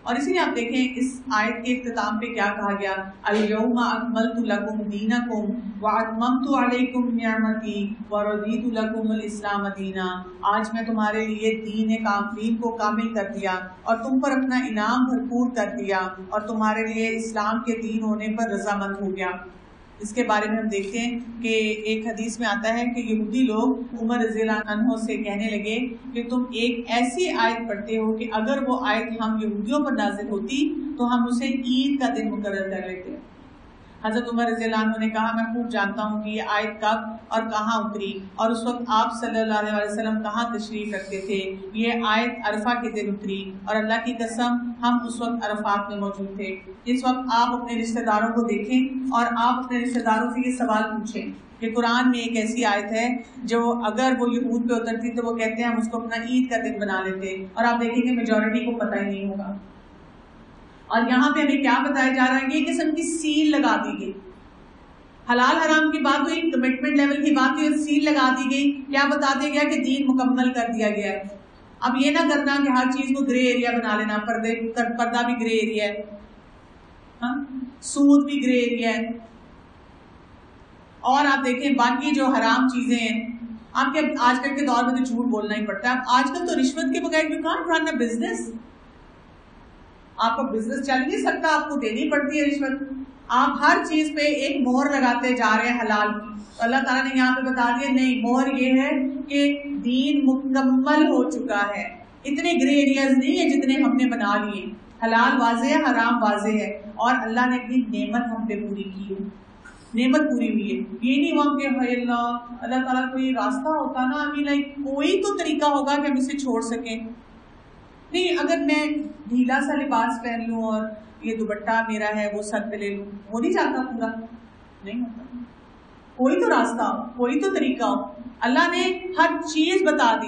اور اسی لیے آپ دیکھیں اس آیت کے اختتام پہ کیا کہا گیا، الیوم اکملت لکم دینکم واتممت علیکم نعمتی ورضیت لکم الاسلام دینا، آج میں تمہارے لیے دین کو کامل کر دیا اور تم پر اپنا انعام بھرپور کر دیا اور تمہارے لیے اسلام کے دین ہونے پر رضامند ہو گیا۔ اس کے بارے میں ہم دیکھتے ہیں کہ ایک حدیث میں آتا ہے کہ یہودی لوگ عمر رضی اللہ عنہ سے کہنے لگے کہ تم ایک ایسی آیت پڑھتے ہو کہ اگر وہ آیت ہم یہودیوں پر نازل ہوتی تو ہم اسے عید کا دن مقرر کر لیتے۔ حضرت عمر رضی اللہ عنہ نے کہا میں خوب جانتا ہوں کہ یہ آیت کب اور کہاں اتری اور اس وقت آپ صلی اللہ علیہ وسلم کہاں تشریف رکھتے تھے۔ یہ آیت عرفہ کے دن اتری اور اللہ کی قسم ہم اس وقت عرفات میں موجود تھے۔ اس وقت آپ اپنے رشتہ داروں کو دیکھیں اور آپ اپنے رشتہ داروں سے یہ سوال پوچھیں کہ قرآن میں ایک ایسی آیت ہے جو اگر وہ یہود پہ اترتی تو وہ کہتے ہیں ہم اس کو اپنا عید کا دن بنا لیتے، اور آپ دیکھیں گے میجورٹی کو پتہ ہی نہیں ہوگا۔ اور یہاں پہ ہمیں کیا بتایا جا رہا ہے کہ ایک قسم کی سیل لگا دی گئی، حلال حرام کی بات ہوئی، کمٹمنٹ لیول کی بات ہوئی اور سیل لگا دی گئی۔ کیا بتا دیا گیا کہ دین مکمل کر دیا گیا ہے۔ اب یہ نہ کرنا کہ ہر چیز کو گرے ایریا بنا لینا، پردہ بھی گرے ایریا ہے، سود بھی گرے ایریا ہے، اور آپ دیکھیں باقی جو حرام چیزیں ہیں، آپ کے آج کل کے دور میں تو جھوٹ بولنا ہی پڑتا ہے۔ آج کل تو رشوت کے بغیر you can't run a business, آپ کا بزنس چل نہیں سکتا، آپ کو دینی پڑتی ہے رشوت۔ آپ ہر چیز پہ ایک مہر لگاتے جا رہے ہیں حلال کی، تو اللہ تعالیٰ نے یہاں پہ بتا دیا نہیں، مہر یہ ہے کہ دین مکمل ہو چکا ہے، اتنے گرے ایریاز نہیں ہے جتنے ہم نے بنا لیے، حلال واضح ہے، حرام واضح ہے، اور اللہ نے اپنی نعمت ہم پہ پوری کی ہے، نعمت پوری ہوئی ہے۔ یہ نہیں ہوا کہ اللہ تعالیٰ کوئی راستہ ہوتا نا، کوئی تو طریقہ ہوگا کہ ہم اسے چھوڑ سکیں۔ نہیں، اگر میں ڈھیلا سا لباس پہن لوں اور یہ دوپٹہ میرا ہے وہ سر پہ لے لوں، وہ نہیں جاتا پورا، نہیں ہوتا، کوئی تو راستہ ہو، کوئی تو طریقہ ہو۔ اللہ نے ہر چیز بتا دی،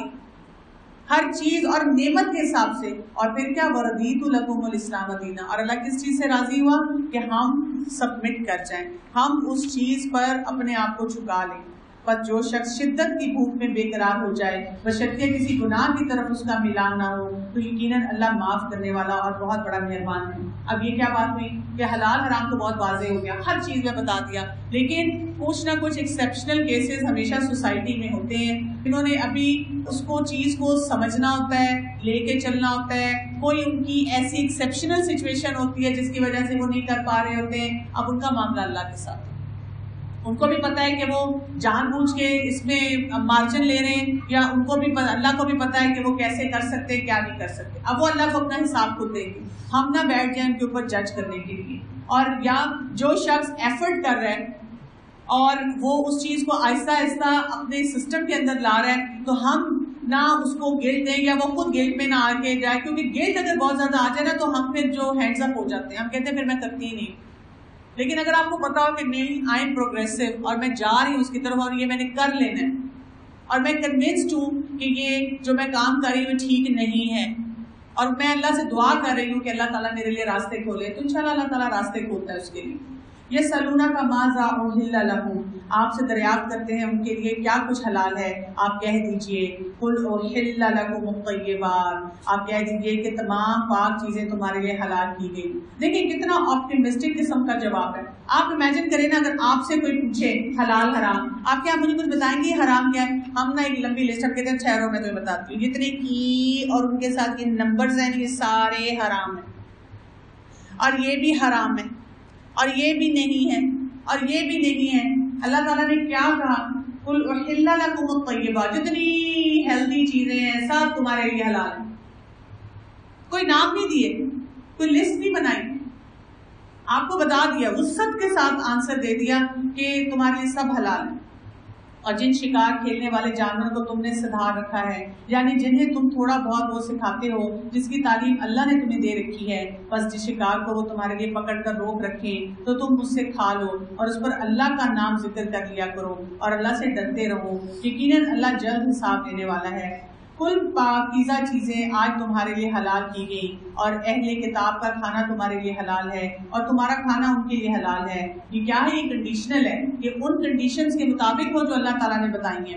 ہر چیز اور نعمت کے حساب سے، اور پھر کیا وَرَضِيتُ لَكُمُ الْإِسْلَامَ دِينًا، اور اللہ کس چیز سے راضی ہوا کہ ہم سبمٹ کر جائیں، ہم اس چیز پر اپنے آپ کو جھکا لیں۔ بس جو شخص شدت کی بھوک میں بے قرار ہو جائے، بشرطیہ کسی گناہ کی طرف اس کا میلان نہ ہو، تو یقیناً اللہ معاف کرنے والا اور بہت بڑا مہربان ہے۔ اب یہ کیا بات ہوئی کہ حلال حرام تو بہت واضح ہو گیا، ہر چیز میں بتا دیا، لیکن کچھ نہ کچھ ایکسیپشنل کیسز ہمیشہ سوسائٹی میں ہوتے ہیں، انہوں نے ابھی اس کو چیز کو سمجھنا ہوتا ہے، لے کے چلنا ہوتا ہے، کوئی ان کی ایسی ایکسیپشنل سچویشن ہوتی ہے جس کی وجہ سے وہ نہیں کر پا رہے ہوتے ہیں۔ اب ان کا معاملہ اللہ کے ساتھ، ان کو بھی پتا ہے کہ وہ جان بوجھ کے اس میں مارجن لے رہے ہیں، یا ان کو بھی اللہ کو بھی پتا ہے کہ وہ کیسے کر سکتے کیا نہیں کر سکتے۔ اب وہ اللہ کو اپنا حساب خود دیں گے، ہم نہ بیٹھ جائیں ان کے اوپر جج کرنے کے لیے۔ اور یا جو شخص ایفرٹ کر رہا ہے اور وہ اس چیز کو آہستہ آہستہ اپنے سسٹم کے اندر لا رہا ہے، تو ہم نہ اس کو گلٹ دیں یا وہ خود گلٹ میں نہ آ کے جائے، کیونکہ گلٹ اگر بہت زیادہ آ جائے نا تو ہم پھر جو ہینڈز اپ ہو جاتے ہیں، ہم کہتے ہیں پھر میں کرتی ہی نہیں۔ لیکن اگر آپ کو پتا ہو کہ نہیں، آئی ایم پروگریسو اور میں جا رہی ہوں اس کی طرف اور یہ میں نے کر لینا ہے، اور میں کنونسڈ ہوں کہ یہ جو میں کام کر رہی ہوں ٹھیک نہیں ہے، اور میں اللہ سے دعا کر رہی ہوں کہ اللہ تعالیٰ میرے لیے راستے کھولے، تو انشاءاللہ اللہ تعالیٰ راستے کھولتا ہے اس کے لیے۔ یسألونک ماذا احل لہم، آپ سے دریافت کرتے ہیں ان کے لیے کیا کچھ حلال ہے، آپ کہہ دیجئے قل احل لکم الطیبات، آپ کہہ دیجئے کہ تمام پاک چیزیں تمہارے لیے حلال کی گئی۔ دیکھیں کتنا آپٹیمسٹک قسم کا جواب ہے۔ آپ امیجن کریں نا اگر آپ سے کوئی پوچھے حلال حرام، آپ کیا مجھے کچھ بتائیں گے حرام کیا ہے؟ ہم نا ایک لمبی لسٹ کہتے ہیں ٹھہرو میں تمہیں بتاتی ہوں، جتنے کی اور ان کے ساتھ یہ نمبرز ہیں یہ سارے حرام ہیں، اور یہ بھی حرام ہے، اور یہ بھی نہیں ہے، اور یہ بھی نہیں ہے۔ اللہ تعالیٰ نے کیا کہا؟ قل احل لکم الطیبات، جتنی ہیلدی چیزیں ہیں سب تمہارے لیے حلال ہیں۔ کوئی نام نہیں دیے، کوئی لسٹ نہیں بنائی، آپ کو بتا دیا، وسعت کے ساتھ آنسر دے دیا کہ تمہارے لیے سب حلال ہیں۔ اور جن شکار کھیلنے والے جانور کو تم نے سدھار رکھا ہے، یعنی جنہیں تم تھوڑا بہت وہ سکھاتے ہو، جس کی تعلیم اللہ نے تمہیں دے رکھی ہے، بس جس شکار کو وہ تمہارے لیے پکڑ کر روک رکھیں تو تم اس سے کھا لو، اور اس پر اللہ کا نام ذکر کر لیا کرو، اور اللہ سے ڈرتے رہو، یقیناً اللہ جلد حساب لینے والا ہے۔ کل پاکیزہ چیزیں آج تمہارے لیے حلال کی گئی، اور اہل کتاب کا کھانا تمہارے لیے حلال ہے، اور تمہارا کھانا ان کے لیے حلال ہے۔ یہ کیا ہے؟ یہ کنڈیشنل ہے، یہ ان کنڈیشنز کے مطابق ہو جو اللہ تعالیٰ نے بتائی ہیں۔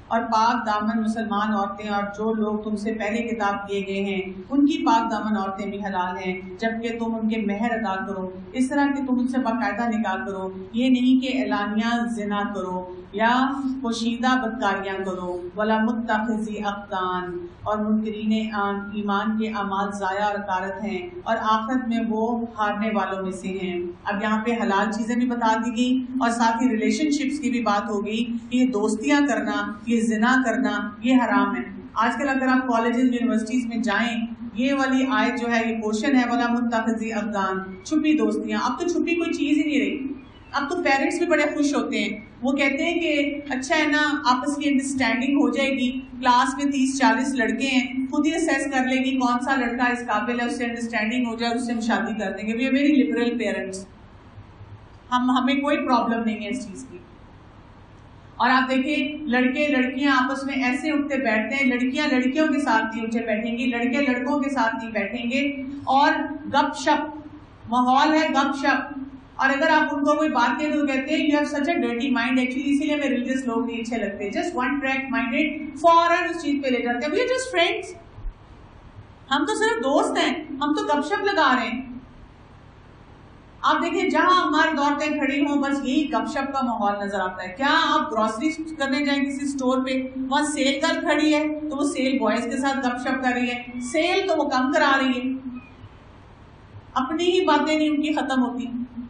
اور پاک دامن مسلمان عورتیں اور جو لوگ تم سے پہلے کتاب دیے گئے ہیں ان کی پاک دامن عورتیں بھی حلال ہیں جبکہ تم ان کے مہر ادا کرو، اس طرح کہ تم ان سے باقاعدہ نکاح کرو، یہ نہیں کہ اعلانیہ زنا کرو یا پوشیدہ بدکاریاں کرو، ولا متخذی اقدان، اور منکرین ایمان کے اعمال ضائع اور غارت ہیں اور آخرت میں وہ ہارنے والوں میں سے ہیں۔ اب یہاں پہ حلال چیزیں بھی بتا دی گئی اور ساتھ ہی ریلیشن شپس کی بھی بات ہو گئی کہ یہ دوستیاں کرنا، یہ زنا کرنا یہ حرام ہے۔ آج کل اگر آپ کالجز یونیورسٹیز میں جائیں، یہ والی آیت جو ہے، یہ پورشن ہے ولا متخذی اقدان، چھپی دوستیاں۔ اب تو چھپی کوئی چیز ہی نہیں رہی، اب تو پیرنٹس بھی بڑے خوش ہوتے ہیں، وہ کہتے ہیں کہ اچھا ہے نا، آپس کی انڈرسٹینڈنگ ہو جائے گی، کلاس میں 30-40 لڑکے ہیں، خود ہی اسیس کر لے گی کون سا لڑکا اس قابل ہے، اس سے انڈرسٹینڈنگ ہو جائے، اس سے ہم شادی کر دیں گے۔ We are very liberal parents, ہمیں کوئی پرابلم نہیں ہے اس چیز کی۔ اور آپ دیکھیں لڑکے لڑکیاں آپس میں ایسے اٹھتے بیٹھتے ہیں، لڑکیاں لڑکیوں کے ساتھ نہیں اٹھے بیٹھیں گی، لڑکے لڑکوں کے ساتھ نہیں بیٹھیں گے، اور گپ شپ، ماحول ہے گپ شپ۔ اور اگر آپ ان کو کوئی بات کہیں تو کہتے ہیں you have such a dirty mind, actually اسی لیے ہمیں ریلیجیس لوگ نہیں اچھے لگتے، جسٹ ون ٹریک مائنڈیڈ، فوراً اس چیز پہ لے جاتے ہیں، وی آر جسٹ فرینڈس، ہم تو صرف دوست ہیں، ہم تو گپ شپ لگا رہے ہیں۔ آپ دیکھیں جہاں ہماری عورتیں کھڑی ہوں بس یہی گپ شپ کا ماحول نظر آتا ہے۔ کیا آپ گروسری کرنے جائیں کسی اسٹور پہ، وہاں سیل گرل کھڑی ہے تو وہ سیل بوائز کے ساتھ گپ شپ کر رہی ہے، سیل تو وہ کم کرا رہی ہے، اپنی ہی باتیں نہیں ان کی ختم ہوتی۔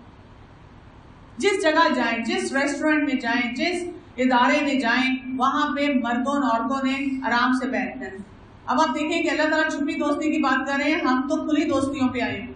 جس جگہ جائیں، جس ریسٹورینٹ میں جائیں، جس ادارے میں جائیں، وہاں پہ مردوں اور عورتوں نے آرام سے بیٹھنا ہے۔ اب آپ دیکھیں کہ اللہ تعالیٰ چھپی دوستی کی بات کر رہے ہیں، ہم تو کھلی دوستیوں پہ آئے ہیں۔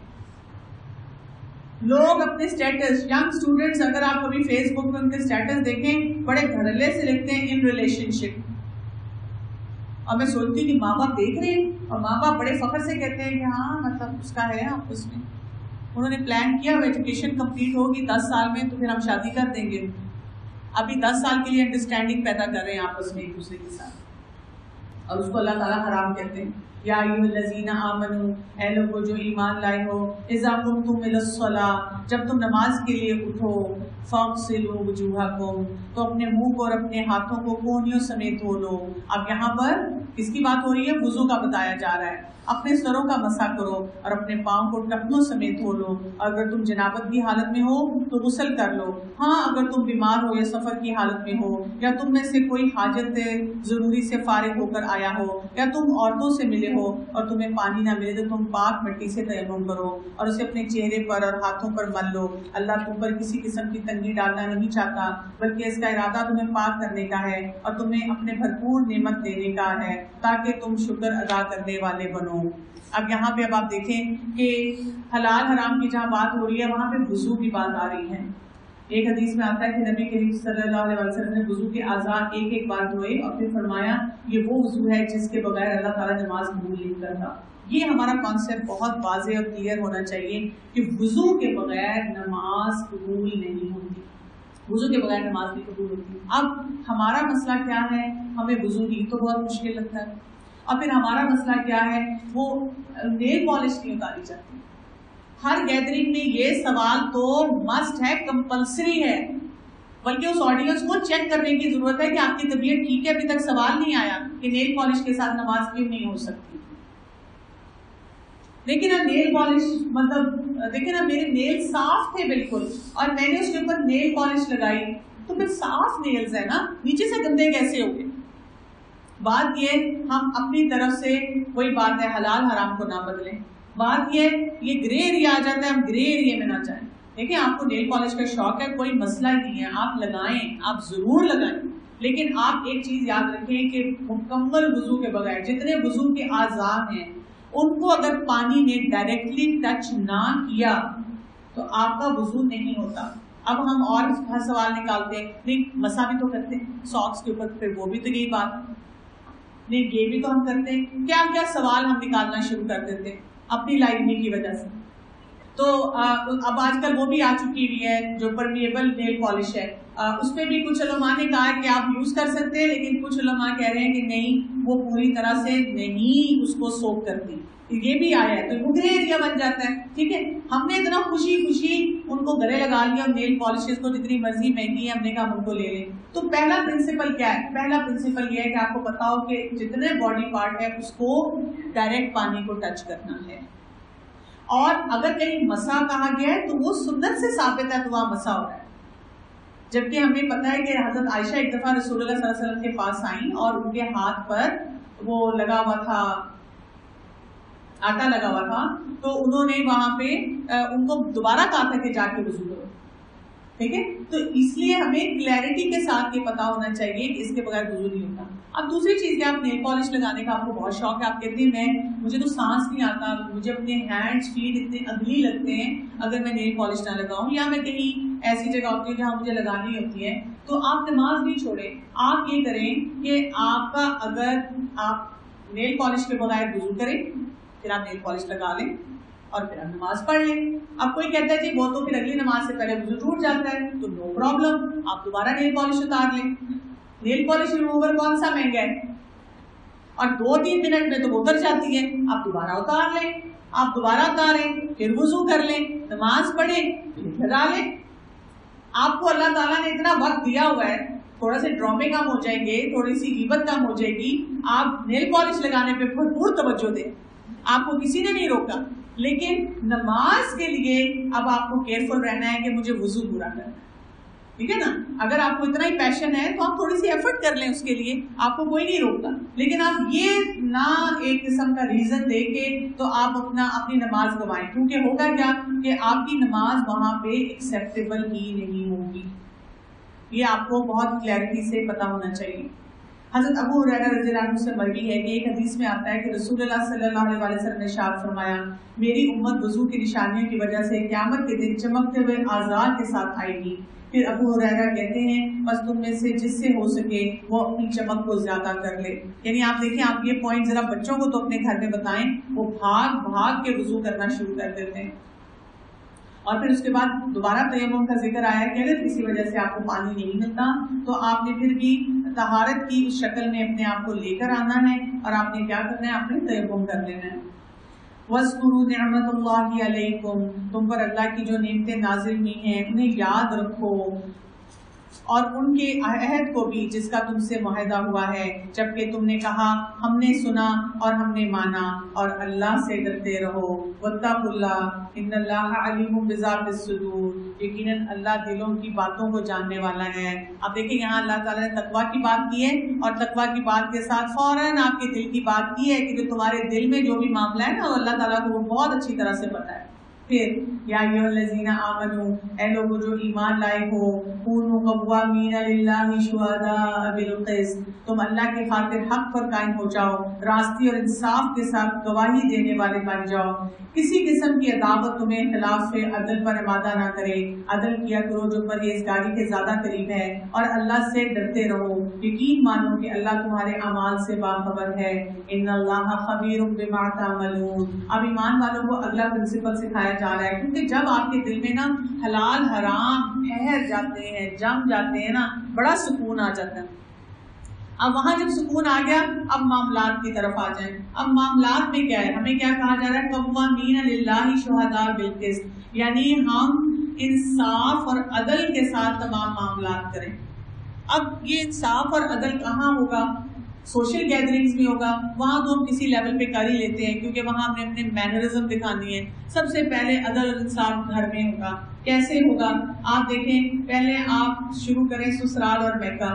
لوگ اپنے سٹیٹس، ینگ سٹوڈنٹس اگر آپ کبھی فیس بک پہ ان کے سٹیٹس دیکھیں، بڑے دھڑلے سے لکھتے ہیں ان ریلیشن شپ، اور میں سوچتی ہوں کہ ماں باپ دیکھ رہے ہیں اور ماں باپ بڑے فخر سے کہتے ہیں کہ ہاں مطلب اس کا ہے آپس میں، انہوں نے پلان کیا، ایجوکیشن کمپلیٹ ہوگی 10 سال میں تو پھر ہم شادی کر دیں گے، ابھی 10 سال کے لیے انڈرسٹینڈنگ پیدا کر رہے ہیں آپس میں ایک دوسرے کے ساتھ، اور اس کو اللہ تعالیٰ حرام کہتے ہیں۔ یا ایھا الذین آمنوا، اے لوگوں جو ایمان لائے ہو، اذا قمتم الی الصلاۃ، جب تم نماز کے لیے اٹھو، فاغسلوا وجوہکم، تو اپنے منہ کو اور اپنے ہاتھوں کو کونیوں سمیت دھو لو۔ اب یہاں پر کس کی بات ہو رہی ہے؟ وضو کا بتایا جا رہا ہے۔ اپنے سروں کا مسح کرو اور اپنے پاؤں کو ٹخنوں سمیت دھو لو، اگر تم جنابت کی حالت میں ہو تو غسل کر لو، ہاں اگر تم بیمار ہو یا سفر کی حالت میں ہو، یا تم میں سے کوئی حاجت ضروری سے فارغ ہو کر آیا ہو، یا تم عورتوں سے ملے ہو اور تمہیں پانی نہ ملے تو تم پاک مٹی سے تیمم کرو اور اسے اپنے چہرے پر اور ہاتھوں پر مل لو۔ اللہ تم پر کسی قسم کی تنگی ڈالنا نہیں چاہتا، بلکہ اس کا ارادہ تمہیں پاک کرنے کا ہے اور تمہیں اپنے بھرپور نعمت دینے کا ہے تاکہ تم شکر ادا کرنے والے بنو۔ اب یہاں پہ اب آپ دیکھیں کہ حلال حرام کی جہاں بات ہو رہی ہے وہاں پہ وضو کی بات آ رہی ہے۔ ایک حدیث میں آتا ہے کہ نبی کریم صلی اللہ علیہ وسلم نے وضو کے اعضاء ایک ایک بار دھوئے اور پھر فرمایا یہ وہ وضو ہے جس کے بغیر اللہ تعالیٰ نماز قبول نہیں کرتا۔ یہ ہمارا کانسیپٹ بہت واضح اور کلیئر ہونا چاہیے کہ وضو کے بغیر نماز قبول نہیں ہوتی، وضو کے بغیر نماز نہیں قبول ہوتی۔ اب ہمارا مسئلہ کیا ہے؟ ہمیں وضو ہی تو بہت مشکل لگتا ہے، اور پھر ہمارا مسئلہ کیا ہے؟ وہ نیل پالش نہیں اتاری جاتی۔ ہر گیدرنگ میں یہ سوال تو مسٹ ہے، کمپلسری ہے، بلکہ اس آڈینس کو چیک کرنے کی ضرورت ہے کہ آپ کی طبیعت ٹھیک ہے۔ ابھی تک سوال نہیں آیا کہ نیل پالش کے ساتھ نماز کیوں نہیں ہو سکتی۔ لیکن اب نیل پالش مطلب دیکھیں نا، میرے نیل صاف تھے بالکل اور میں نے اس کے اوپر نیل پالش لگائی تو پھر صاف نیلز ہے نا، نیچے سے گندے کیسے ہو گئے؟ بات یہ ہم اپنی طرف سے وہی بات ہے، حلال حرام کو نہ بدلیں۔ بات یہ گرے ایریا آ جاتا ہے، ہم گرے ایریا میں نہ جائیں۔ دیکھیں آپ کو نیل پالش کا شوق ہے، کوئی مسئلہ ہی نہیں ہے، آپ لگائیں، آپ ضرور لگائیں، لیکن آپ ایک چیز یاد رکھیں کہ مکمل وضو کے بغیر جتنے وضو کے اعضاء ہیں ان کو اگر پانی نے ڈائریکٹلی ٹچ نہ کیا تو آپ کا وضو نہیں ہوتا۔ اب ہم اور ہر سوال نکالتے ہیں، نہیں مسا بھی تو کرتے ہیں ساکس کے اوپر، پھر وہ بھی تو یہی بات نہیں، یہ بھی تو ہم کرتے ہیں، کیا کیا سوال ہم نکالنا شروع کر دیتے ہیں اپنی لائبریری کی وجہ سے۔ تو اب آج کل وہ بھی آ چکی ہوئی ہے جو پرمیبل نیل پالش ہے، اس پہ بھی کچھ علماء نے کہا کہ آپ یوز کر سکتے ہیں، لیکن کچھ علماء کہہ رہے ہیں کہ نہیں، وہ پوری طرح سے نہیں اس کو سوک کرتی، یہ بھی آیا ہے، تو وہ گرے ایریا بن جاتا ہے. ٹھیک ہے، ہم نے اتنا خوشی ان کو گلے لگا لیا، اور نیل پالشز کو جتنی مرضی مہنگی ہے ہم نے کہا ہم ان کو لے لیں. تو پہلا پرنسپل کیا ہے؟ پہلا پرنسپل یہ ہے کہ آپ کو پتا ہو کہ جتنے باڈی پارٹ ہے اس کو ڈائریکٹ پانی کو ٹچ کرنا ہے، اور اگر کہیں مسا کہا گیا ہے تو وہ سنت سے ثابت ہے تو وہاں مسا ہو رہا ہے. جبکہ ہمیں پتا ہے کہ حضرت عائشہ ایک دفعہ رسول اللہ صلی اللہ علیہ وسلم کے پاس آئیں اور ان کے ہاتھ پر وہ لگا ہوا تھا، آٹا لگا ہوا تھا، تو انہوں نے وہاں پہ ان کو دوبارہ کہا تھا کہ جا کے وضو کرو. ٹھیک ہے، تو اس لیے ہمیں کلیئرٹی کے ساتھ یہ پتا ہونا چاہیے کہ اس کے بغیر وضو نہیں ہوتا. اب دوسری چیز کہ آپ نیل پالش لگانے کا آپ کو بہت شوق ہے، آپ کہتے ہیں مجھے تو سانس نہیں آتا، مجھے اپنے ہینڈز فیٹ اتنے اگلی لگتے ہیں اگر میں نیل پالش نہ لگاؤں، یا میں کہیں ایسی جگہ ہوتی ہے جہاں مجھے لگانی ہوتی ہے. تو آپ نماز نہیں چھوڑیں، آپ یہ کریں کہ آپ کا اگر آپ نیل پالش کے بغیر وضو کریں، پھر آپ نیل پالش لگا لیں اور پھر آپ نماز پڑھ لیں. اب کوئی کہتا ہے جی وہ تو پھر اگلی نماز سے پہلے وضو ٹوٹ جاتا ہے، تو نو پرابلم، آپ دوبارہ نیل پالش اتار لیں. نیل پالش ریموور کون سا مہنگا ہے، اور 2-3 منٹ میں تو وہ اتر جاتی ہے. آپ دوبارہ اتار لیں، آپ دوبارہ اتاریں، پھر وضو کر لیں، نماز پڑھیں، پھر لگا لیں. آپ کو اللہ تعالیٰ نے اتنا وقت دیا ہوا ہے، تھوڑا سے ڈرامے کم ہو جائیں گے، تھوڑی سی غیبت کم ہو جائے گی، آپ نیل پالش لگانے پہ بھرپور توجہ دیں، آپ کو کسی نے نہیں روکا. لیکن نماز کے لیے اب آپ کو کیئرفل رہنا ہے کہ مجھے وضو پورا کرنا ہے. ٹھیک ہے نا، اگر آپ کو اتنا ہی پیشن ہے تو آپ تھوڑی سی ایفرٹ کر لیں اس کے لیے، آپ کو کوئی نہیں روکتا. لیکن آپ یہ نہ ایک قسم کا ریزن دے کے تو آپ اپنی نماز گوائیں، کیونکہ ہوگا کیا کہ آپ کی نماز وہاں پہ ایکسیپٹیبل ہی نہیں ہوگی. یہ آپ کو بہت کلیئرٹی سے پتا ہونا چاہیے. حضرت ابو ہریرہ رضی اللہ عنہ سے مروی ہے کہ ایک حدیث میں آتا ہے کہ رسول اللہ صلی اللہ علیہ وسلم نے ارشاد فرمایا، میری امت وضو کی نشانیوں کی وجہ سے قیامت کے دن چمکتے ہوئے آزار کے ساتھ آئے گی. پھر ابو ہریرہ کہتے ہیں بس تم میں سے جس سے ہو سکے وہ اپنی چمک کو زیادہ کر لے. یعنی آپ دیکھیں، آپ یہ پوائنٹ ذرا بچوں کو تو اپنے گھر میں بتائیں، وہ بھاگ بھاگ کے وضو کرنا شروع کر دیتے ہیں. اور پھر اس کے بعد دوبارہ تیمم کا ذکر آیا کہ اگر کسی وجہ سے آپ کو پانی نہیں ملتا تو آپ نے پھر بھی طہارت کی اس شکل میں اپنے آپ کو لے کر آنا ہے، اور آپ نے کیا کرنا ہے، آپ نے تیمم کر لینا ہے. وَاذْكُرُوا نِعْمَةَ اللَّهِ عَلَيْكُمْ، تم پر اللہ کی جو نعمتیں نازل ہوئی ہیں انہیں یاد رکھو، اور ان کے عہد کو بھی جس کا تم سے معاہدہ ہوا ہے، جبکہ تم نے کہا ہم نے سنا اور ہم نے مانا، اور اللہ سے ڈرتے رہو. وَاتَّقُوا اللَّهَ إِنَّ اللَّهَ عَلِيمٌ بِذَاتِ الصُّدُورِ، یقیناً اللہ دلوں کی باتوں کو جاننے والا ہے. اب دیکھیں یہاں اللہ تعالیٰ نے تقویٰ کی بات کی ہے، اور تقویٰ کی بات کے ساتھ فوراً آپ کے دل کی بات کی ہے کہ جو تمہارے دل میں جو بھی معاملہ ہے نا، اللہ تعالیٰ کو وہ بہت اچھی طرح سے پتہ ہے. پھر یا ایھا الذین آمنوا، اے لوگوں جو ایمان لائے ہو، کونوا قوامین للہ شہداء بالقسط، تم اللہ کی خاطر حق پر قائم ہو جاؤ، راستی اور انصاف کے ساتھ گواہی دینے والے بن جاؤ. کسی قسم کی عداوت تمہیں خلاف عدل پر آمادہ نہ کرے، عدل کیا کرو جو پرہیزگاری کے زیادہ قریب ہے، اور اللہ سے ڈرتے رہو، یقین مانو کہ اللہ تمہارے اعمال سے باخبر ہے. ان اللہ خبیر بما تعملون. اب ایمان والوں کو اگلا پرنسپل سکھایا جا رہا ہے، کیونکہ جب آپ کے دل میں نا حلال حرام ٹھہر جاتے ہیں، جم جاتے ہیں نا، بڑا سکون آ جاتا ہے. اب وہاں جب سکون آ گیا، اب معاملات کی طرف آ جائیں. اب معاملات میں کیا ہے، ہمیں کیا کہا جا رہا ہے، قوامین للہ شہداء بالقسط، یعنی ہم انصاف اور عدل کے ساتھ تمام معاملات کریں. اب یہ انصاف اور عدل کہاں ہوگا؟ سوشل گیدرنگز میں ہوگا، وہاں تو ہم کسی لیول پہ کر ہی لیتے ہیں کیونکہ وہاں ہم نے اپنے مینرزم دکھانی ہے. سب سے پہلے عدل اور انصاف گھر میں ہوگا. کیسے ہوگا؟ آپ دیکھیں، پہلے آپ شروع کریں سسرال اور میکہ.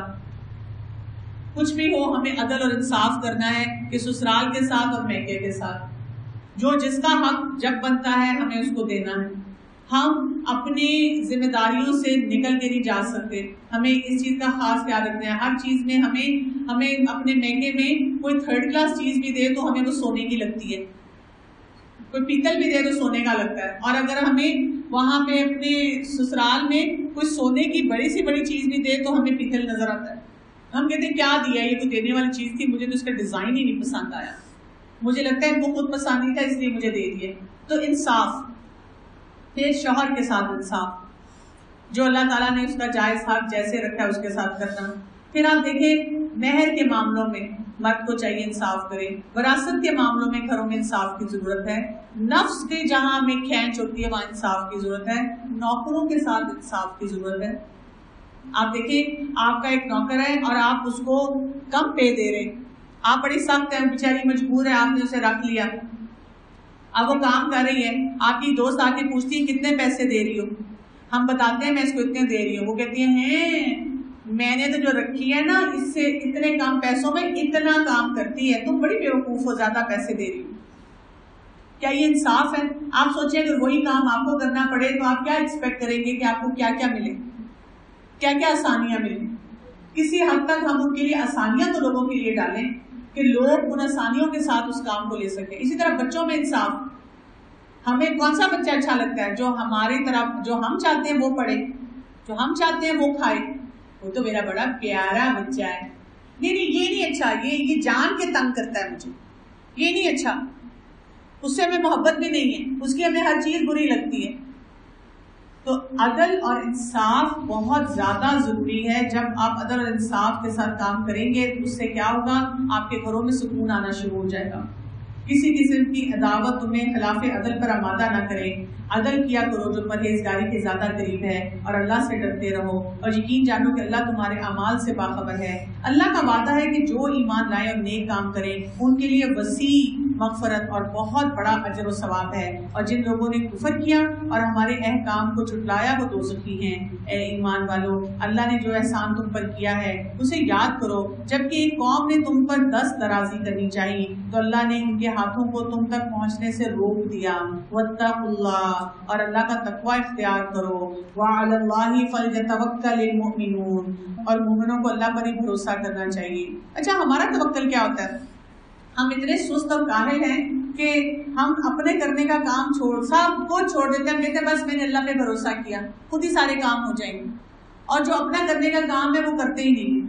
کچھ بھی ہو ہمیں عدل اور انصاف کرنا ہے کہ سسرال کے ساتھ اور میکے کے ساتھ جو جس کا حق جب بنتا ہے ہمیں اس کو دینا ہے. ہم اپنی ذمہ داریوں سے نکل کے نہیں جا سکتے، ہمیں اس چیز کا خاص خیال رکھنا ہے. ہر چیز میں ہمیں اپنے میکے میں کوئی تھرڈ کلاس چیز بھی دے تو ہمیں وہ سونے کی لگتی ہے، کوئی پیتل بھی دے تو سونے کا لگتا ہے. اور اگر ہمیں وہاں پہ اپنے سسرال میں کوئی سونے کی بڑی سی بڑی چیز بھی دے تو ہمیں پیتل نظر آتا ہے. ہم کہتے ہیں کیا دیا، یہ تو دینے والی چیز تھی، مجھے تو اس کا ڈیزائن ہی نہیں پسند آیا، مجھے لگتا ہے وہ خود پسند نہیں تھا اس لیے مجھے دے دیے. تو انصاف، پھر شوہر کے ساتھ انصاف، جو اللہ تعالیٰ نے اس کا جائز حق جیسے رکھا ہے اس کے ساتھ کرنا۔ پھر آپ دیکھیں مہر کے معاملوں میں مرد کو چاہیے انصاف کرے، وراثت کے معاملوں میں گھروں میں انصاف کی ضرورت ہے، نفس کے جہاں ہمیں کھینچ ہوتی ہے وہاں انصاف کی ضرورت ہے، نوکروں کے ساتھ انصاف کی ضرورت ہے۔ آپ دیکھیں آپ کا ایک نوکر ہے اور آپ اس کو کم پے دے رہے، آپ بڑی سخت ہیں، بیچاری مجبور ہے، آپ نے اسے رکھ لیا، اب وہ کام کر رہی ہے، آپ کی دوست آ کے پوچھتی ہے کتنے پیسے دے رہی ہو، ہم بتاتے ہیں میں اس کو اتنے دے رہی ہوں، وہ کہتی ہیں میں نے تو جو رکھی ہے نا اس سے اتنے کم پیسوں میں اتنا کام کرتی ہے، تم بڑی بیوقوف ہو، زیادہ پیسے دے رہی ہو۔ کیا یہ انصاف ہے؟ آپ سوچیں اگر وہی کام آپ کو کرنا پڑے تو آپ کیا ایکسپیکٹ کریں گے کہ آپ کو کیا کیا ملے، کیا کیا آسانیاں ملیں۔ کسی حد تک ہم ان کے لیے آسانیاں تو لوگوں کے لیے ڈالیں کہ لوگ ان آسانیوں کے ساتھ اس کام کو لے سکیں۔ اسی طرح بچوں میں انصاف، ہمیں کون سا بچہ اچھا لگتا ہے؟ جو ہماری طرف جو ہم چاہتے ہیں وہ پڑھے، جو ہم چاہتے ہیں وہ کھائے، وہ تو میرا بڑا پیارا بچہ ہے۔ نہیں یہ نہیں اچھا، یہ جان کے تنگ کرتا ہے مجھے، یہ نہیں اچھا، اس سے ہمیں محبت بھی نہیں ہے، اس کی ہمیں ہر چیز بری لگتی ہے۔ تو عدل اور انصاف بہت زیادہ ضروری ہے۔ جب آپ عدل اور انصاف کے ساتھ کام کریں گے اس سے کیا ہوگا، آپ کے گھروں میں سکون آنا شروع ہو جائے گا۔ کسی قسم کی عداوت تمہیں خلاف عدل پر آمادہ نہ کرے، عدل کیا کرو جو پرہیزگاری کے زیادہ قریب ہے، اور اللہ سے ڈرتے رہو اور یقین جانو کہ اللہ تمہارے اعمال سے باخبر ہے۔ اللہ کا وعدہ ہے کہ جو ایمان لائے اور نیک کام کریں ان کے لیے وسیع مغفرت اور بہت بڑا اجر و ثواب ہے، اور جن لوگوں نے کفر کیا اور ہمارے احکام کو جھٹلایا وہ دوزخی ہیں۔ اے ایمان والو، اللہ نے جو احسان تم پر کیا ہے اسے یاد کرو، جبکہ ایک قوم نے تم پر دست درازی کرنی چاہیے تو اللہ نے ان کے ہاتھوں کو تم تک پہنچنے سے روک دیا۔ واتقوا اللہ، اور اللہ کا تقوی اختیار کرو۔ وعلی اللہ فلیتوکل المؤمنون، اور مومنوں کو اللہ پر ہی بھروسہ کرنا چاہیے۔ اچھا ہمارا توکل کیا ہوتا ہے؟ ہم اتنے سست اور کاہل ہیں کہ ہم اپنے کرنے کا کام سب کو چھوڑ دیتے ہیں، کہتے ہیں بس میں نے اللہ پہ بھروسہ کیا، خود ہی سارے کام ہو جائیں گے، اور جو اپنا کرنے کا کام ہے وہ کرتے ہی نہیں۔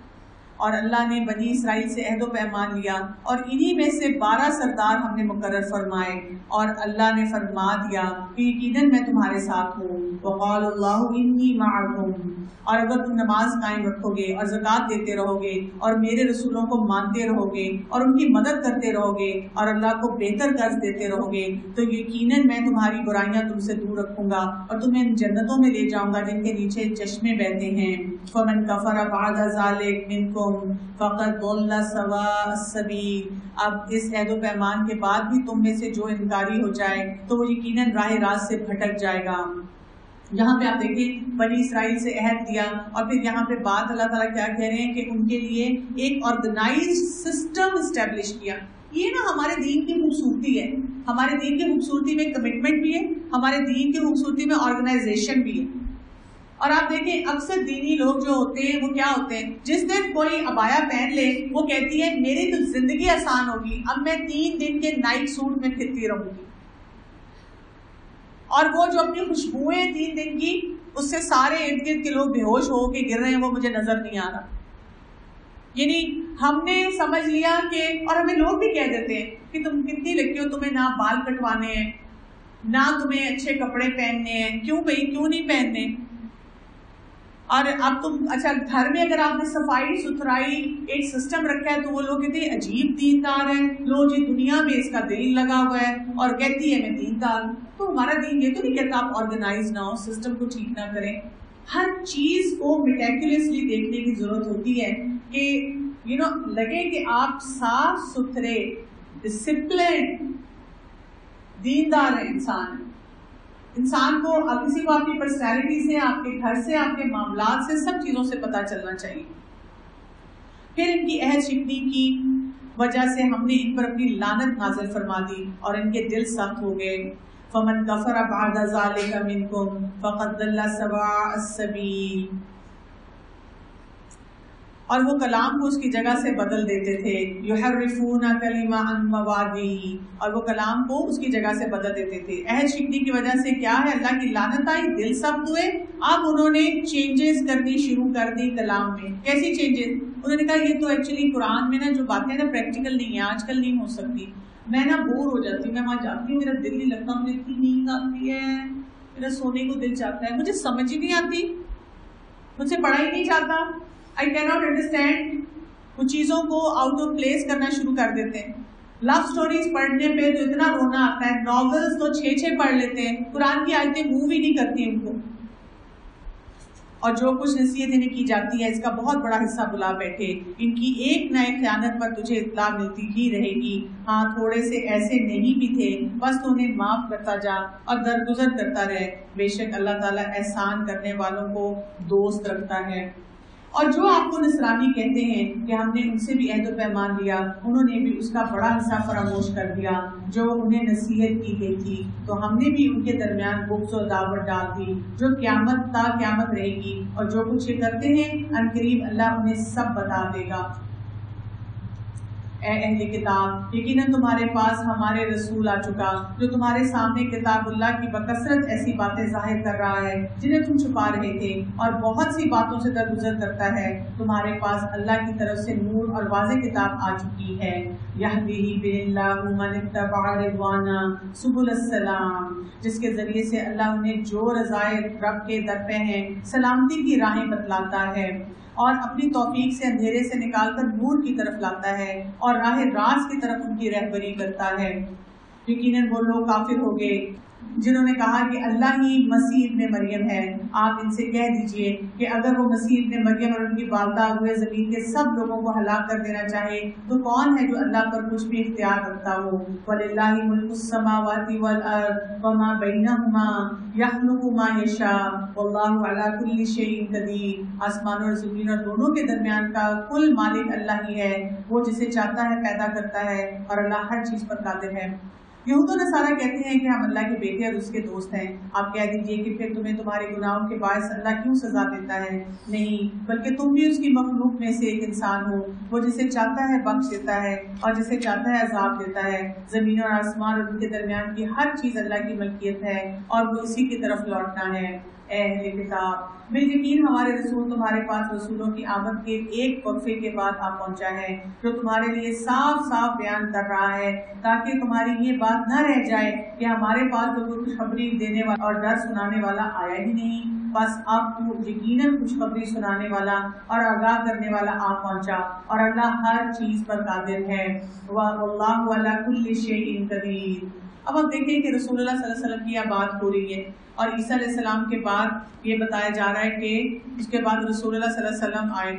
اور اللہ نے بنی اسرائیل سے عہد و پیمان لیا اور انہی میں سے 12 سردار ہم نے مقرر فرمائے، اور اللہ نے فرما دیا کہ یقیناً میں تمہارے ساتھ ہوں۔ وقال اللہ انی معکم، اور اگر تم نماز قائم رکھو گے اور زکوٰۃ دیتے رہو گے اور میرے رسولوں کو مانتے رہو گے اور ان کی مدد کرتے رہو گے اور اللہ کو بہتر قرض دیتے رہو گے تو یقیناً میں تمہاری برائیاں تم سے دور رکھوں گا اور تمہیں ان جنتوں میں لے جاؤں گا جن کے نیچے چشمے بہتے ہیں۔ فمن کفر بعد ذلک منکم فقد ضل سواء السبیل، اب اس عہد و پیمان کے بعد بھی تم میں سے جو انکاری ہو جائے تو وہ یقیناً راہ راست سے بھٹک جائے گا۔ یہاں پہ آپ دیکھیں بنی اسرائیل سے عہد دیا، اور پھر یہاں پہ بات اللہ تعالیٰ کیا کہہ رہے ہیں کہ ان کے لیے ایک آرگنائزڈ سسٹم اسٹیبلش کیا۔ یہ نا ہمارے دین کی خوبصورتی ہے، ہمارے دین کی خوبصورتی میں کمٹمنٹ بھی ہے، ہمارے دین کی خوبصورتی میں آرگنائزیشن بھی ہے۔ اور آپ دیکھیں اکثر دینی لوگ جو ہوتے ہیں وہ کیا ہوتے ہیں، جس دن کوئی عبایا پہن لے وہ کہتی ہے میری تو زندگی آسان ہوگی، اب میں 3 دن کے نائٹ سوٹ میں پھرتی رہوں گی، اور وہ جو اپنی خوشبوئیں 3 دن کی، اس سے سارے ارد گرد کے لوگ بے ہوش ہو کے گر رہے ہیں، وہ مجھے نظر نہیں آ رہا۔ یعنی ہم نے سمجھ لیا کہ، اور ہمیں لوگ بھی کہہ دیتے ہیں کہ تم کتنی لڑکی ہو، تمہیں نہ بال کٹوانے ہیں نہ تمہیں اچھے کپڑے پہننے ہیں، کیوں بھائی کیوں نہیں پہننے؟ اور اب تم اچھا گھر میں اگر آپ نے صفائی ستھرائی ایک سسٹم رکھا ہے تو وہ لوگ کہتے ہیں عجیب دیندار ہے، لو جی دنیا میں اس کا دل لگا ہوا ہے اور کہتی ہے میں دیندار ہوں۔ تو ہمارا دین یہ تو نہیں کہتا آپ آرگنائز نہ ہو، سسٹم کو ٹھیک نہ کریں۔ ہر چیز کو میٹیکولیسلی دیکھنے کی ضرورت ہوتی ہے کہ لگے کہ آپ صاف ستھرے ڈسپلن دیندار ہیں۔ انسان کو کسی کو آپ کی پرسنالٹی سے، آپ کے گھر سے، آپ کے معاملات سے، سب چیزوں سے پتہ چلنا چاہیے۔ پھر ان کی عہد شکنی کی وجہ سے ہم نے ان پر اپنی لعنت نازل فرما دی اور ان کے دل سخت ہو گئے۔ فمن کفر بعد ذلک منکم فقد ضل سواء السبیل، اور وہ کلام کو اس کی جگہ سے بدل دیتے تھے، یحرفون کلمہ عن مواضعہ، اور وہ کلام کو اس کی جگہ سے بدل دیتے تھے۔ عہد شکنی کی وجہ سے کیا ہے، اللہ کی لعنت آئی، دل سخت ہوئے، اب انہوں نے چینجز کرنی شروع کر دی کلام میں۔ کیسی چینجز؟ انہوں نے کہا یہ تو ایکچولی قرآن میں نا جو باتیں نا پریکٹیکل نہیں ہیں، آج کل نہیں ہو سکتی، میں نا بور ہو جاتی ہوں، میں وہاں جاتی ہوں میرا دل نہیں لگتا، مجھے اتنی نیند آتی ہے، میرا سونے کو دل چاہتا ہے، مجھے سمجھ ہی نہیں آتی، مجھ سے پڑھا ہی نہیں چاہتا، آئی کی ناٹ انڈرسٹینڈ. وہ چیزوں کو آؤٹ آف پلیس کرنا شروع کر دیتے ہیں. لو سٹوریز پڑھنے پہ تو اتنا رونا آتا ہے، ناولز تو 6 پڑھ لیتے ہیں، قرآن کی آیتیں موو ہی نہیں کرتی ان کو. اور جو کچھ نصیحت انہیں کی جاتی ہے اس کا بہت بڑا حصہ بلا بیٹھے. ان کی ایک نئے خیانت پر تجھے اطلاع ملتی ہی رہے گی. ہاں تھوڑے سے ایسے نہیں بھی تھے، بس تو انہیں معاف کرتا جا اور درگزر کرتا رہے. بے شک اللہ تعالیٰ احسان کرنے والوں کو دوست رکھتا ہے. اور جو آپ کو نصرانی کہتے ہیں کہ ہم نے ان سے بھی عہد و پیمان لیا، انہوں نے بھی اس کا بڑا حصہ فراموش کر دیا جو انہیں نصیحت کی گئی تھی، تو ہم نے بھی ان کے درمیان بغض و عداوت ڈال دی جو قیامت تا قیامت رہے گی. اور جو کچھ یہ کرتے ہیں عنقریب اللہ انہیں سب بتا دے گا. اے اہل کتاب، یقیناً تمہارے پاس ہمارے رسول آ چکا جو تمہارے سامنے کتاب اللہ کی بکثرت ایسی باتیں ظاہر کر رہا ہے جنہیں تم چھپا رہے تھے، اور بہت سی باتوں سے درگزر کرتا ہے. تمہارے پاس اللہ کی طرف سے نور اور واضح کتاب آ چکی ہے. یہدی باللہ من اتبع رضوانہ سبل السلام، جس کے ذریعے سے اللہ انہیں جو رضائے رب کے در پہ ہیں سلامتی کی راہیں بتلاتا ہے، اور اپنی توفیق سے اندھیرے سے نکال کر نور کی طرف لاتا ہے، اور راہ راست کی طرف ان کی رہبری کرتا ہے. یقیناً وہ لوگ کافر ہو گئے جنہوں نے کہا کہ اللہ ہی مسیح ابن مریم ہے. آپ ان سے کہہ دیجئے کہ اگر وہ مسیح ابن مریم اور ان کی والدہ ہوئے زمین کے سب لوگوں کو ہلاک کر دینا چاہے تو کون ہے جو اللہ پر کچھ بھی اختیار رکھتا ہو؟ وَلِلَّهِ مُلْكُ السَّمَاوَاتِ وَالْأَرْضِ وَمَا بَيْنَهُمَا يَخْلُقُ مَا يَشَاءُ وَاللَّهُ عَلَى كُلِّ شَيْءٍ قَدِيرٌ. آسمان اور زمین اور دونوں کے درمیان کا کل مالک اللہ ہی ہے، وہ جسے چاہتا ہے پیدا کرتا ہے، اور اللہ ہر چیز پر قادر ہے. یہود و نصارہ کہتے ہیں کہ ہم اللہ کے بیٹے اور اس کے دوست ہیں. آپ کہہ دیجئے کہ پھر تمہیں تمہارے گناہوں کے باعث اللہ کیوں سزا دیتا ہے؟ نہیں، بلکہ تم بھی اس کی مخلوق میں سے ایک انسان ہو. وہ جسے چاہتا ہے بخش دیتا ہے اور جسے چاہتا ہے عذاب دیتا ہے. زمین اور آسمان اور ان کے درمیان کی ہر چیز اللہ کی ملکیت ہے، اور وہ اسی کی طرف لوٹنا ہے. اے اہل کتاب، بالیقین ہمارے رسول تمہارے پاس رسولوں کی آمد کے ایک وقفے کے بعد آ پہنچا ہے جو تمہارے لیے صاف صاف بیان کر رہا ہے، تاکہ تمہاری یہ بات نہ رہ جائے کہ ہمارے پاس تو کوئی خوشخبری دینے والا اور ڈر سنانے والا آیا ہی نہیں. بس اب تو یقیناً خوشخبری سنانے والا اور آگاہ کرنے والا آ پہنچا، اور اللہ ہر چیز پر قادر ہے. وَاللَّهُ عَلَى كُلِّ شَيْءٍ قَدِيرٌ. اب ہم دیکھیں کہ رسول اللہ صلی اللہ علیہ وسلم کی یہ بات ہو رہی ہے، اور عیسیٰ علیہ السلام کے بعد یہ بتایا جا رہا ہے کہ اس کے بعد رسول اللہ صلی اللہ علیہ وسلم آئے،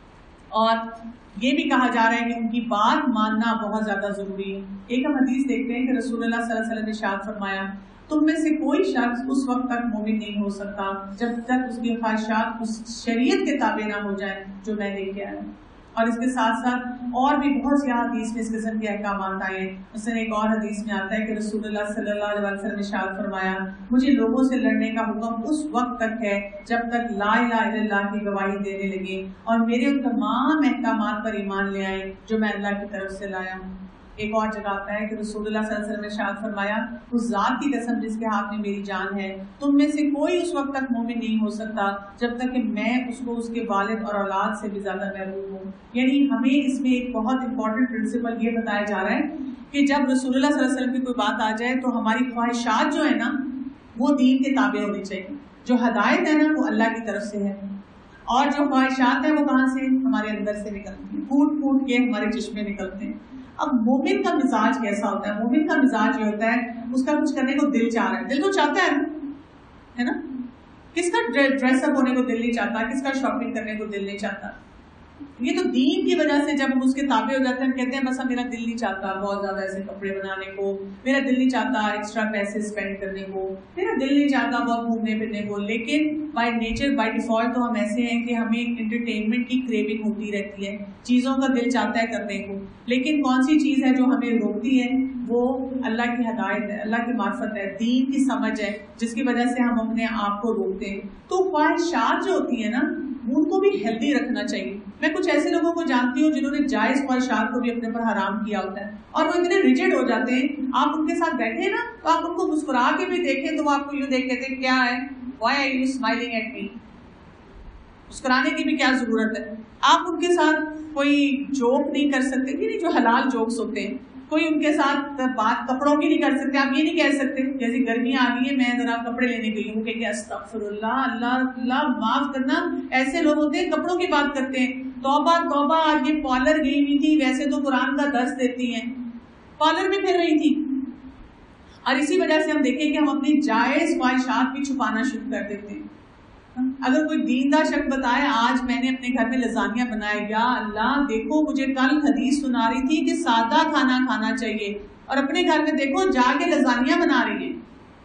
اور یہ بھی کہا جا رہا ہے کہ ان کی بات ماننا بہت زیادہ ضروری ہے. ایک ہم حدیث دیکھتے ہیں کہ رسول اللہ صلی اللہ علیہ وسلم نے ارشاد فرمایا، تم میں سے کوئی شخص اس وقت تک مومن نہیں ہو سکتا جب تک اس کی خواہشات اس شریعت کے تابع نہ ہو جائیں جو میں لے کے آیا. اور اس کے ساتھ ساتھ اور بھی بہت سی حدیث میں اس قسم کے احکامات آئے ہیں. مثلا ایک اور حدیث میں آتا ہے کہ رسول اللہ صلی اللہ علیہ وسلم نے ارشاد فرمایا، مجھے لوگوں سے لڑنے کا حکم اس وقت تک ہے جب تک لا الہ الا اللہ کی گواہی دینے لگے اور میرے ان تمام احکامات پر ایمان لے آئے جو میں اللہ کی طرف سے لایا. ایک اور جگہ آتا ہے کہ رسول اللہ صلی اللہ علیہ وسلم نے ارشاد فرمایا، اس ذات کی قسم جس کے ہاتھ میں میری جان ہے، تم میں سے کوئی اس وقت تک مومن نہیں ہو سکتا جب تک کہ میں اس کو اس کے والد اور اولاد سے بھی زیادہ محبوب ہوں. یعنی ہمیں اس میں ایک بہت امپورٹنٹ پرنسپل یہ بتایا جا رہا ہے کہ جب رسول اللہ صلی اللہ علیہ وسلم کی کوئی بات آ جائے تو ہماری خواہشات جو ہے نا وہ دین کے تابع ہونی چاہیے. جو ہدایت ہے نا وہ اللہ کی طرف سے ہے، اور جو خواہشات ہیں وہ کہاں سے؟ ہمارے اندر سے نکلتی ہیں، پھوٹ پھوٹ کے ہمارے چشمے نکلتے ہیں. اب مومن کا مزاج کیسا ہوتا ہے؟ مومن کا مزاج یہ ہوتا ہے اس کا کچھ کرنے کو دل چاہ رہا ہے، دل تو چاہتا ہے نا. کس کا ڈریس اپ ہونے کو دل نہیں چاہتا؟ کس کا شاپنگ کرنے کو دل نہیں چاہتا؟ یہ تو دین کی وجہ سے جب ہم اس کے تابع ہو جاتے ہیں، ہم کہتے ہیں بس میرا دل نہیں چاہتا بہت زیادہ ایسے کپڑے بنانے کو، میرا دل نہیں چاہتا ایکسٹرا پیسے اسپینڈ کرنے کو، میرا دل نہیں چاہتا بہت گھومنے پھرنے کو. لیکن بائی نیچر بائی ڈیفالٹ تو ہم ایسے ہیں کہ ہمیں انٹرٹینمنٹ کی کریونگ ہوتی رہتی ہے، چیزوں کا دل چاہتا ہے کرنے کو. لیکن کون سی چیز ہے جو ہمیں روکتی ہے؟ وہ اللہ کی ہدایت ہے، اللہ کی معرفت ہے، دین کی سمجھ ہے، جس کی وجہ سے ہم اپنے آپ کو روکتے ہیں. تو خواہشات جو ہوتی ہیں نا ان کو بھی ہیلدی رکھنا چاہیے. میں کچھ ایسے لوگوں کو جانتی ہوں جنہوں نے جائز خواہشات کو بھی اپنے پر حرام کیا ہوتا ہے، اور وہ اتنے ریجڈ ہو جاتے ہیں. آپ ان کے ساتھ بیٹھے نا تو آپ ان کو مسکرا کے بھی دیکھیں تو وہ آپ کو یوں دیکھ کہتے ہیں کیا ہے، why are you smiling at me? مسکرانے کی بھی کیا ضرورت ہے؟ آپ ان کے ساتھ کوئی جوک نہیں کر سکتے، یعنی جو حلال جوکس ہوتے ہیں کوئی ان کے ساتھ بات کپڑوں کی نہیں کر سکتے. آپ یہ نہیں کہہ سکتے جیسے گرمی آ گئی ہے میں ذرا کپڑے لینے گئی ہوں کہ استغفر اللہ اللہ اللہ معاف کرنا. ایسے لوگ ہوتے ہیں کپڑوں کی بات کرتے ہیں. توبہ توبہ, آج یہ پارلر گئی ہوئی تھی, ویسے تو قرآن کا درس دیتی ہیں, پارلر میں پھر رہی تھی. اور اسی وجہ سے ہم دیکھیں کہ ہم اپنی جائز خواہشات بھی چھپانا شروع کر دیتے ہیں. اگر کوئی دیندار شخص بتائے آج میں نے اپنے گھر میں لزانیہ بنایا, یا اللہ دیکھو مجھے کل حدیث سنا رہی تھی کہ سادہ کھانا کھانا چاہیے, اور اپنے گھر میں دیکھو جا کے لزانیہ بنا رہی ہیں.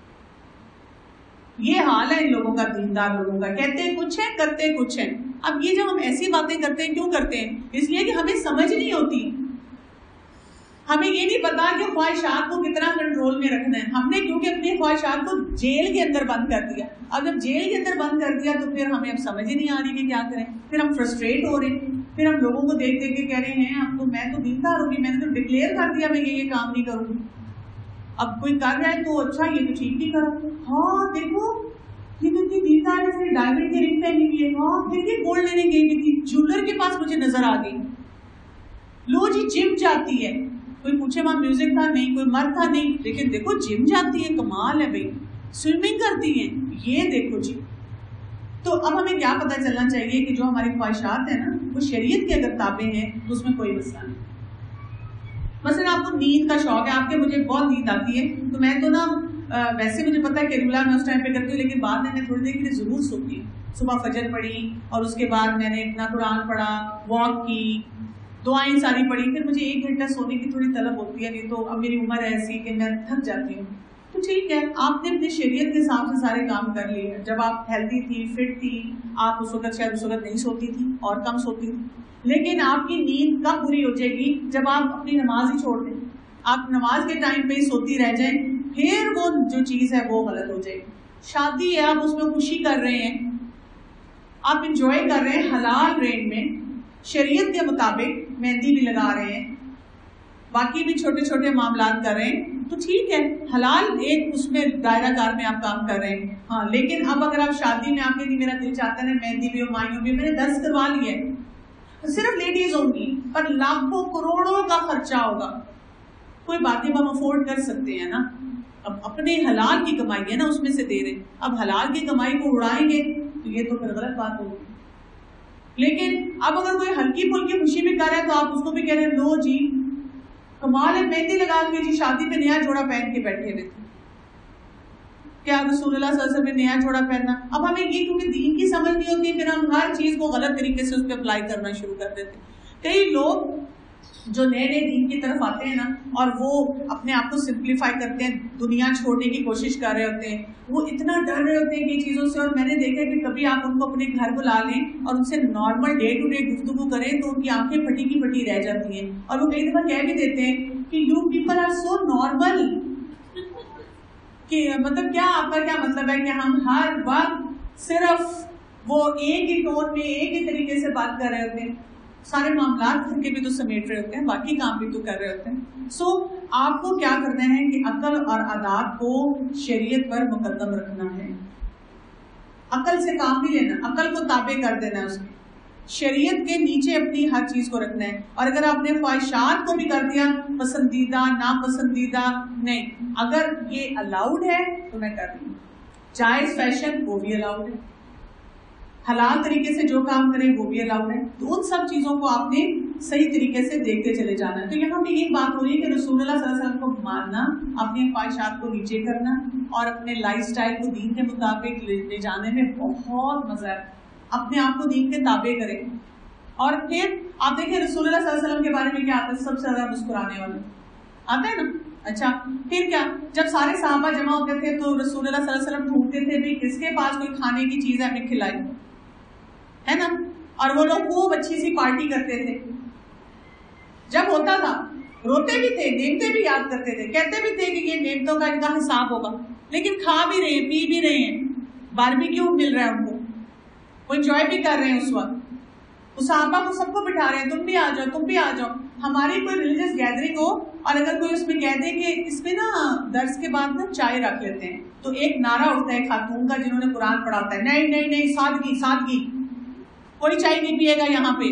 یہ حال ہے ان لوگوں کا, دیندار لوگوں کا, کہتے کچھ ہیں کرتے کچھ ہیں. اب یہ جب ہم ایسی باتیں کرتے ہیں کیوں کرتے ہیں؟ اس لیے کہ ہمیں سمجھ نہیں ہوتی, ہمیں یہ نہیں پتا کہ خواہشات کو کتنا کنٹرول میں رکھنا ہے. ہم نے کیونکہ اپنی خواہشات کو جیل کے اندر بند کر دیا. اب جب جیل کے اندر بند کر دیا تو پھر ہمیں اب سمجھ ہی نہیں آ رہی کہ کیا کریں. پھر ہم فرسٹریٹ ہو رہے ہیں, پھر ہم لوگوں کو دیکھ دیکھ کے کہہ رہے ہیں اب تو میں تو دیندار ہوں گی, میں نے تو ڈکلیئر کر دیا میں یہ کام نہیں کروں گی. اب کوئی کر رہا ہے تو اچھا یہ تو ٹھیک نہیں کرو, ہاں دیکھو یہ تو اتنی دیندار ہے, ڈائمنڈ کی رنگ پہنی ہوئی ہے, ہاں پھر بھی گولڈ لینے گئی ہوئی تھی, جولر کے پاس مجھے نظر آ گئی. لو جی جم جاتی ہے, کوئی پوچھے وہاں میوزک تھا نہیں, کوئی مرد تھا نہیں, لیکن دیکھو جم جاتی ہے, کمال ہے بھائی, سوئمنگ کرتی ہیں, یہ دیکھو جی. تو اب ہمیں کیا پتہ چلنا چاہیے کہ جو ہماری خواہشات ہیں نا وہ شریعت کے اگر تابع ہیں تو اس میں کوئی مسئلہ نہیں. مثلا آپ کو نیند کا شوق ہے, آپ کے مجھے بہت نیند آتی ہے, تو میں تو نا ویسے مجھے پتا ہے کہ ریگولر میں اس ٹائم پہ کرتی ہوں, لیکن بعد میں تھوڑی دیر کے لیے ضرور سوتی ہوں. صبح فجر پڑھی اور اس کے بعد میں نے اپنا قرآن پڑھا, واک کی, دعائیں ساری پڑھی, پھر مجھے 1 گھنٹہ سونے کی تھوڑی طلب ہوتی ہے. نہیں تو اب میری عمر ایسی کہ میں تھک جاتی ہوں. تو ٹھیک ہے, آپ نے اپنی شریعت کے حساب سے سارے کام کر لیے. جب آپ ہیلتھی تھی, فٹ تھی, آپ اس وقت شاید اس وقت نہیں سوتی تھی اور کم سوتی تھی, لیکن آپ کی نیند کب پوری ہو جائے گی؟ جب آپ اپنی نماز ہی چھوڑ دیں, آپ نماز کے ٹائم پہ ہی سوتی رہ جائیں, پھر وہ جو چیز ہے وہ غلط ہو جائے گی. شادی ہے, آپ اس میں خوشی کر رہے ہیں, آپ انجوائے کر رہے ہیں حلال رینج میں, شریعت کے مطابق مہندی بھی لگا رہے ہیں, باقی بھی چھوٹے چھوٹے معاملات کر رہے ہیں, تو ٹھیک ہے, حلال ایک اس میں دائرہ کار میں آپ کام کر رہے ہیں. ہاں لیکن اب اگر آپ شادی میں آپ کے میرا دل چاہتا ہے مہندی بھی ہو, مائیوں بھی, میں نے 10 کروا لی ہے, صرف لیڈیز ہوں گی, پر لاکھوں کروڑوں کا خرچہ ہوگا. کوئی باتیں ہم افورڈ کر سکتے ہیں نا, اب اپنے حلال کی کمائی ہے نا اس میں سے دے رہے. اب حلال کی کمائی کو اڑائیں گے تو یہ تو پھر غلط بات ہوگی. لیکن اب اگر کوئی ہلکی پھلکی خوشی بھی کر رہا ہے تو آپ اس کو بھی کہہ رہے ہیں لو جی کمال ہے, مہندی لگا کے جی شادی پہ نیا جوڑا پہن کے بیٹھے ہوئے تھے. کیا رسول اللہ صلی اللہ علیہ وسلم نے نیا جوڑا پہننا؟ اب ہمیں یہ کیونکہ دین کی سمجھ نہیں ہوتی, پھر ہم ہر چیز کو غلط طریقے سے اس پہ اپلائی کرنا شروع کر دیتے. کئی لوگ جو نئے نئے دین کی طرف آتے ہیں نا اور وہ اپنے آپ کو سمپلیفائی کرتے ہیں, دنیا چھوڑنے کی کوشش کر رہے ہوتے ہیں, وہ اتنا ڈر رہے ہوتے ہیں کہ چیزوں سے. اور میں نے دیکھا کہ کبھی آپ ان کو اپنے گھر بلا لیں اور ان سے نارمل ڈے ٹو ڈے گفتگو کریں تو ان کی آنکھیں پھٹی کی پھٹی رہ جاتی ہیں, اور وہ کئی دفعہ کہہ بھی دیتے ہیں کہ you people are so normal, کہ مطلب کیا آپ کا کیا مطلب ہے کہ ہم ہر وقت صرف وہ ایک ہی ٹون میں ایک ہی طریقے سے بات کر رہے ہوتے ہیں, سارے معاملات گھر کے بھی تو سمیٹ رہے ہوتے ہیں, باقی کام بھی تو کر رہے ہوتے ہیں. سو آپ کو کیا کرنا ہے کہ عقل اور عادات کو شریعت پر مقدم رکھنا ہے, عقل سے کام نہیں لینا, عقل کو تابع کر دینا ہے اس کی, شریعت کے نیچے اپنی ہر چیز کو رکھنا ہے. اور اگر آپ نے خواہشات کو بھی کر دیا پسندیدہ ناپسندیدہ نہیں, اگر یہ الاؤڈ ہے تو میں کر رہی ہوں, جائز فیشن وہ بھی الاؤڈ ہے, حلال طریقے سے جو کام کریں وہ بھی الاؤڈ ہے. تو ان سب چیزوں کو آپ نے صحیح طریقے سے دیکھتے چلے جانا ہے. تو یہاں پہ یہ بات ہو رہی ہے کہ رسول اللہ صلی اللہ علیہ وسلم کو ماننا, اپنی خواہشات کو نیچے کرنا اور اپنے لائف سٹائل کو دین کے مطابق لے جانے میں بہت مزہ ہے. اپنے آپ کو دین کے تابع کریں. اور پھر آپ دیکھیں رسول اللہ صلی اللہ علیہ وسلم کے بارے میں کیا آتا ہے, سب سے زیادہ مسکرانے والے آتا ہے نا. اچھا پھر کیا, جب سارے صحابہ جمع ہوتے تھے تو رسول اللہ صلی اللہ علیہ وسلم ڈھونڈتے تھے بھی کس کے پاس کوئی کھانے کی چیز ہے ہمیں کھلائی, ہے نا. اور وہ لوگ خوب اچھی سی پارٹی کرتے تھے, جب ہوتا تھا روتے بھی تھے, نعمتیں بھی یاد کرتے تھے, کہتے بھی تھے کہ یہ نعمتوں کا ان کا حساب ہوگا, لیکن کھا بھی رہے ہیں, پی بھی رہے ہیں, باربیکیو مل رہا ہے ان کو, وہ انجوائے بھی کر رہے ہیں. اس وقت اس صحابہ کو سب کو بٹھا رہے ہیں, تم بھی آ جاؤ, تم بھی آ جاؤ. ہماری کوئی ریلیجس گیدرنگ ہو اور اگر کوئی اس میں کہہ دے کہ اس میں نا درس کے بعد نا چائے رکھ لیتے ہیں, تو ایک نعرہ اٹھتا ہے خاتون کا جنہوں نے قرآن پڑھاتا ہے, نہیں نہیں نہیں, سادگی سادگی, کوئی چائے نہیں پیے گا یہاں پہ.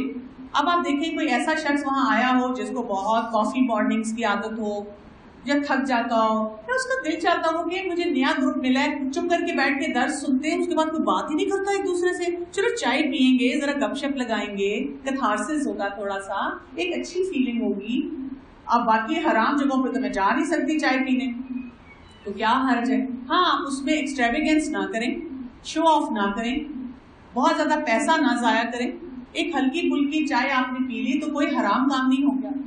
اب آپ دیکھیں کوئی ایسا شخص وہاں آیا ہو جس کو بہت کافی مارننگز کی عادت ہو یا تھک جاتا ہو یا اس کا دل چاہتا ہو کہ مجھے نیا گروپ ملا ہے، چپ کر کے بیٹھ کے درس سنتے ہیں، اس کے بعد کوئی بات ہی نہیں کرتا ایک دوسرے سے، چلو چائے پیئیں گے، ذرا گپ شپ لگائیں گے، کتھارسس ہوگا، تھوڑا سا ایک اچھی فیلنگ ہوگی. اب باقی حرام جگہوں پہ تو میں جا نہیں سکتی چائے پینے، تو کیا حرج ہے؟ ہاں اس میں ایکسٹریویگنس نہ کریں، شو آف نہ کریں، بہت زیادہ پیسہ نہ ضائع کریں. ایک ہلکی پھلکی چائے آپ نے پی لی تو کوئی حرام کام نہیں ہو گیا.